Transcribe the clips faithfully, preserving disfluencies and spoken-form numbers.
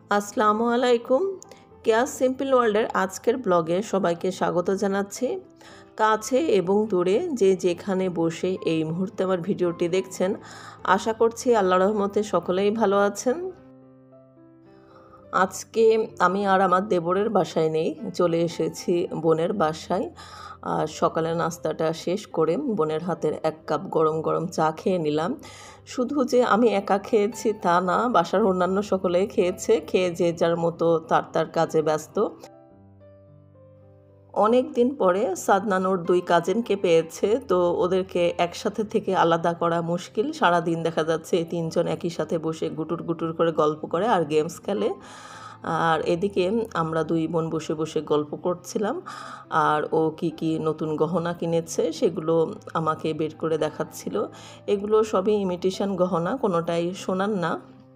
আসসালামু আলাইকুম। কেয়াস সিম্পল ওয়ার্ল্ডের আজকের ব্লগে সবাইকে স্বাগত জানাচ্ছি। কাছে এবং দূরে যে যেখানে বসে এই মুহূর্তে আমার ভিডিওটি দেখছেন, আশা করছি আল্লাহর রহমতে সকলেই ভালো আছেন। আজকে আমি আর আমার দেবরের বাসায় নেই, চলে এসেছি বোনের বাসায়। আর সকালের নাস্তাটা শেষ করে বোনের হাতের এক কাপ গরম গরম চা খেয়ে নিলাম। শুধু যে আমি একা খেয়েছি তা না, বাসার অন্যান্য সকলেই খেয়েছে। খেয়ে যে যার মতো তার তার কাজে ব্যস্ত। অনেক দিন পরে সাদনানুর দুই কাজিনকে পেয়েছে, তো ওদেরকে একসাথে থেকে আলাদা করা মুশকিল। সারাদিন দেখা যাচ্ছে এই তিনজন একই সাথে বসে গুটুর গুটুর করে গল্প করে আর গেমস খেলে। আর এদিকে আমরা দুই বোন বসে বসে গল্প করছিলাম, আর ও কি কি নতুন গহনা কিনেছে সেগুলো আমাকে বের করে দেখাচ্ছিল। এগুলো সবই ইমিটেশন গহনা, কোনোটাই সোনার না।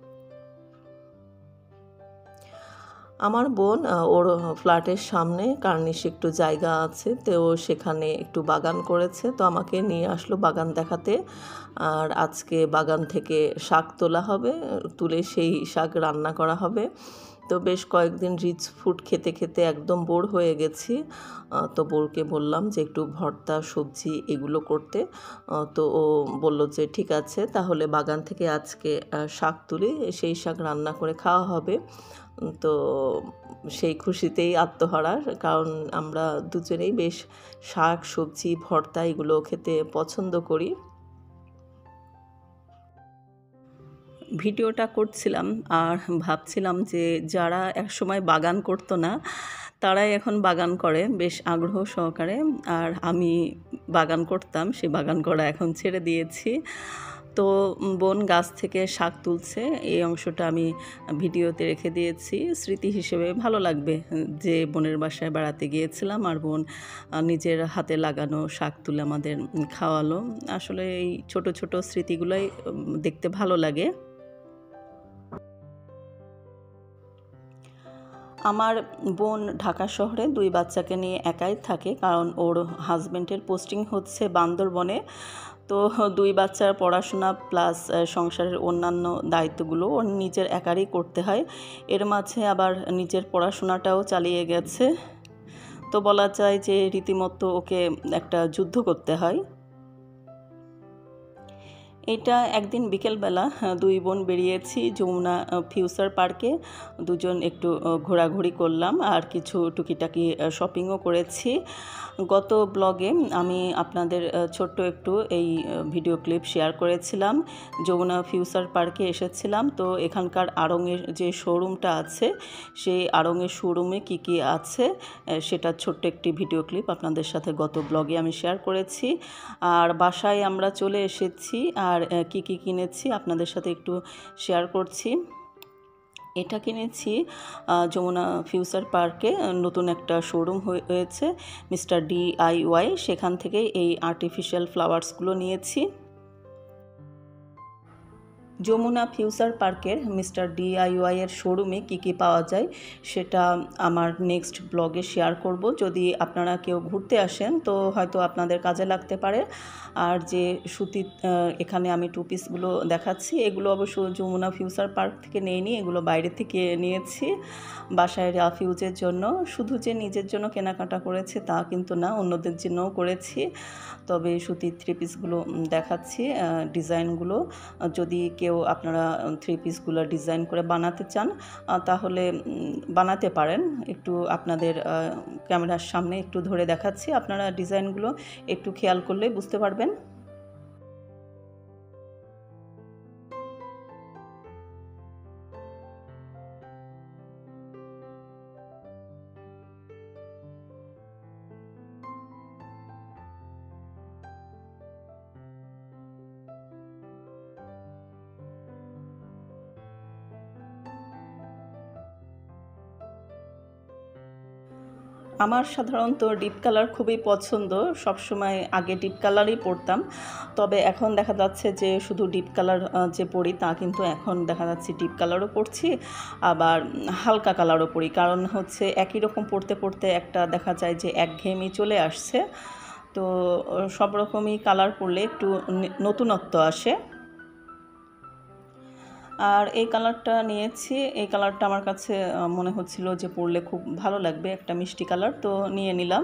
আমার বোন ওর ফ্ল্যাটের সামনে কার্নিশে একটু জায়গা আছে, তো সেখানে একটু বাগান করেছে, তো আমাকে নিয়ে আসলো বাগান দেখাতে। আর আজকে বাগান থেকে শাক তোলা হবে, তুলে সেই শাক রান্না করা হবে। তো বেশ কয়েকদিন রিচ ফুড খেতে খেতে একদম বোর হয়ে গেছি। তো বোরকে বললাম যে একটু ভর্তা সবজি এগুলো করতে। তো ও বলল যে ঠিক আছে, তাহলে বাগান থেকে আজকে শাক তুলে সেই শাক রান্না করে খাওয়া হবে। তো সেই খুশিতেই আত্মহারা, কারণ আমরা দুজনেই বেশ শাক সবজি ভর্তা এগুলো খেতে পছন্দ করি। ভিডিওটা করছিলাম আর ভাবছিলাম যে যারা একসময় বাগান করতো না তারাই এখন বাগান করে বেশ আগ্রহ সহকারে, আর আমি বাগান করতাম, সে বাগান করা এখন ছেড়ে দিয়েছি। তো বোন গাছ থেকে শাক তুলছে, এই অংশটা আমি ভিডিওতে রেখে দিয়েছি স্মৃতি হিসেবে। ভালো লাগবে যে বোনের বাসায় বেড়াতে গিয়েছিলাম আর বোন নিজের হাতে লাগানো শাক তুলে আমাদের খাওয়ালো। আসলে এই ছোট ছোট স্মৃতিগুলোই দেখতে ভালো লাগে। আমার বোন ঢাকা শহরে দুই বাচ্চাকে নিয়ে একাই থাকে, কারণ ওর হাজব্যান্ডের পোস্টিং হচ্ছে বান্দরবনে। তো দুই বাচ্চার পড়াশোনা প্লাস সংসারের অন্যান্য দায়িত্বগুলো ওর নিজের একারই করতে হয়। এর মাঝে আবার নিজের পড়াশোনাটাও চালিয়ে গেছে। তো বলা যায় যে রীতিমতো ওকে একটা যুদ্ধ করতে হয়। এটা একদিন বিকেলবেলা দুই বোন বেরিয়েছি যমুনা ফিউচার পার্কে। দুজন একটু ঘোরাঘুরি করলাম আর কিছু টুকিটাকি শপিংও করেছি। গত ব্লগে আমি আপনাদের ছোট্ট একটু এই ভিডিও ক্লিপ শেয়ার করেছিলাম। যমুনা ফিউচার পার্কে এসেছিলাম, তো এখানকার আড়ংয়ের যে শোরুমটা আছে সেই আড়ংয়ের শোরুমে কি কি আছে সেটা ছোট্ট একটি ভিডিও ক্লিপ আপনাদের সাথে গত ব্লগে আমি শেয়ার করেছি। আর বাসায় আমরা চলে এসেছি আর কি কি কিনেছি আপনাদের সাথে একটু শেয়ার করছি। এটা কিনেছি যমুনা ফিউচার পার্কে, নতুন একটা শোরুম হয়েছে মিস্টার ডিআইওয়াই, সেখান থেকে এই আর্টিফিশিয়াল ফ্লাওয়ার্সগুলো নিয়েছি। যমুনা ফিউচার পার্কের মিস্টার ডিআইওয়াইয়ের শোরুমে কী কী পাওয়া যায় সেটা আমার নেক্সট ব্লগে শেয়ার করব। যদি আপনারা কেউ ঘুরতে আসেন তো হয়তো আপনাদের কাজে লাগতে পারে। আর যে সুতি এখানে আমি টু পিসগুলো দেখাচ্ছি, এগুলো অবশ্য যমুনা ফিউচার পার্ক থেকে নিইনি, এগুলো বাইরে থেকে নিয়েছি বাসায় রাফিউজের জন্য। শুধু যে নিজের জন্য কেনাকাটা করেছে তা কিন্তু না, অন্যদের জন্যও করেছি। তবে সুতির থ্রি পিসগুলো দেখাচ্ছি, ডিজাইনগুলো যদি কেউ আপনারা থ্রি পিসগুলো ডিজাইন করে বানাতে চান তাহলে বানাতে পারেন। একটু আপনাদের ক্যামেরার সামনে একটু ধরে দেখাচ্ছি, আপনারা ডিজাইনগুলো একটু খেয়াল করলে বুঝতে পারবেন। আমার সাধারণত ডিপ কালার খুবই পছন্দ, সবসময় আগে ডিপ কালারই পরতাম। তবে এখন দেখা যাচ্ছে যে শুধু ডিপ কালার যে পরি তা কিন্তু এখন দেখা যাচ্ছে ডিপ কালারও পরছি, আবার হালকা কালারও পরি। কারণ হচ্ছে একই রকম পরতে পরতে একটা দেখা যায় যে একঘেয়েমি চলে আসছে। তো সব রকমই কালার পরলে একটু নতুনত্ব আসে। আর এই কালারটা নিয়েছি। এই কালারটা আমার কাছে মনে হচ্ছিল যে পরলে খুব ভালো লাগবে, একটা মিষ্টি কালার, তো নিয়ে নিলাম।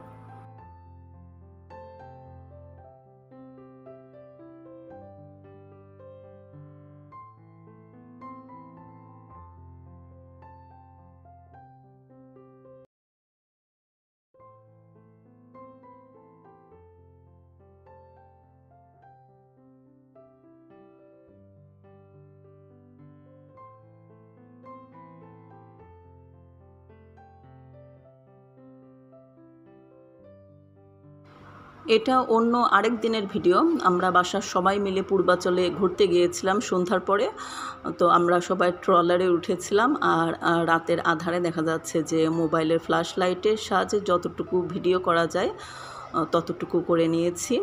এটা অন্য আরেক দিনের ভিডিও। আমরা বাসার সবাই মিলে পূর্বাচলে ঘুরতে গিয়েছিলাম সন্ধ্যার পরে। তো আমরা সবাই ট্রলারে উঠেছিলাম, আর রাতের আধারে দেখা যাচ্ছে যে মোবাইলের ফ্ল্যাশ লাইটের সাহায্যে যতটুকু ভিডিও করা যায় ততটুকু করে নিয়েছি।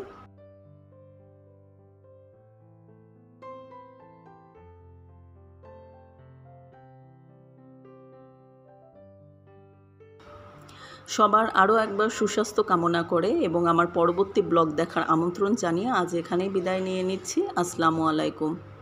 সবার আরও একবার সুস্বাস্থ্য কামনা করে এবং আমার পরবর্তী ব্লগ দেখার আমন্ত্রণ জানিয়ে আজ এখানেই বিদায় নিয়ে নিচ্ছি। আসসালামু আলাইকুম।